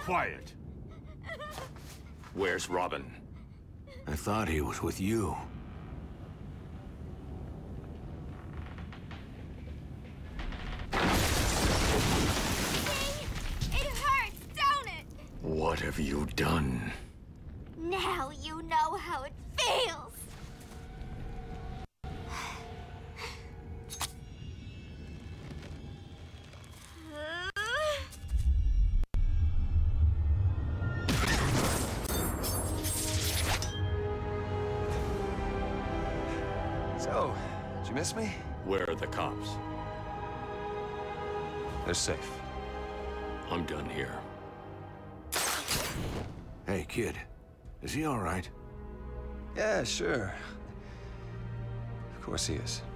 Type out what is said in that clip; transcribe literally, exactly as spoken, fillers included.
quiet. Where's Robin? I thought he was with you. It hurts, don't it? What have you done? Now you know how it feels. So, did you miss me? Where are the cops? They're safe. I'm done here. Hey, kid. Is he all right? Yeah, sure. Of course he is.